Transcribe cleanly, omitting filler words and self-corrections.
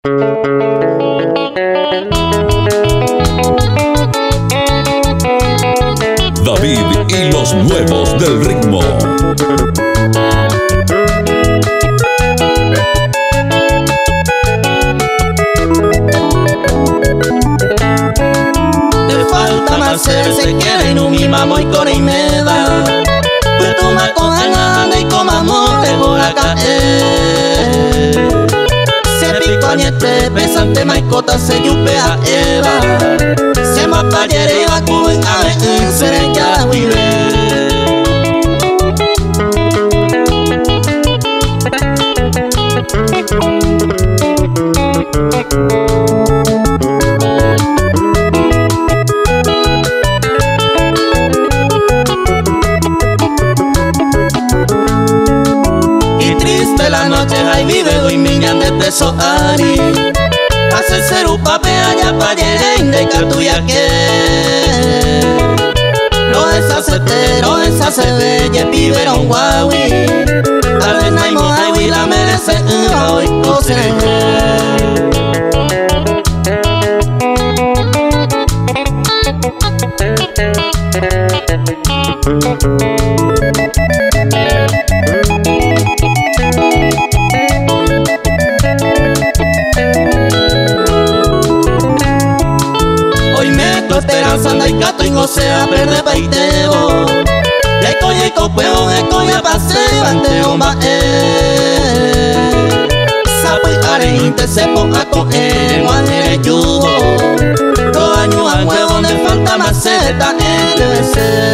David y los nuevos del ritmo. Te falta más se quiere y no mi mamá y core y me da. Pues tú me cojas anda y comamos de bola caer. Se pico añete pesante maicota se yupea eva. Se ma payere y va cuben a ver en sereña vive. Y triste la noche hay vive doy miñan desde soari. Hace ser un papel allá pa' llegar de cartuya que lo deshace bella piberon guawi. Tal vez naimo hawi la merece hoy hoy meto esperanza anda y cato y no sea verde paiteo. Y copueo de coya pase banteo mae. Sapo y areinte se ponga con el guanere yugo. Todo año a huevo donde falta maceta en el